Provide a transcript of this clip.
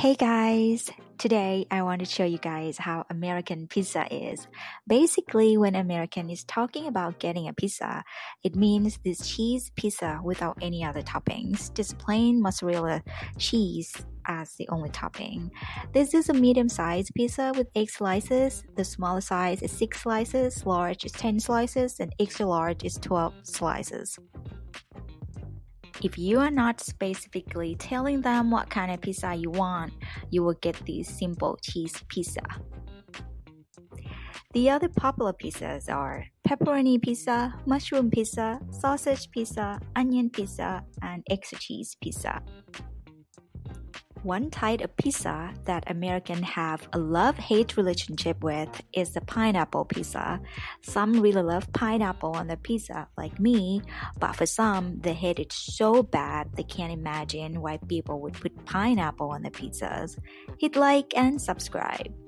Hey guys! Today I want to show you guys how American pizza is. Basically, when American is talking about getting a pizza, it means this cheese pizza without any other toppings, just plain mozzarella cheese as the only topping. This is a medium-sized pizza with 8 slices. The smaller size is 6 slices, large is 10 slices, and extra large is 12 slices. If you are not specifically telling them what kind of pizza you want, you will get this simple cheese pizza. The other popular pizzas are pepperoni pizza, mushroom pizza, sausage pizza, onion pizza, and extra cheese pizza. One type of pizza that Americans have a love-hate relationship with is the pineapple pizza. Some really love pineapple on their pizza, like me, but for some, they hate it so bad they can't imagine why people would put pineapple on their pizzas. Hit like and subscribe.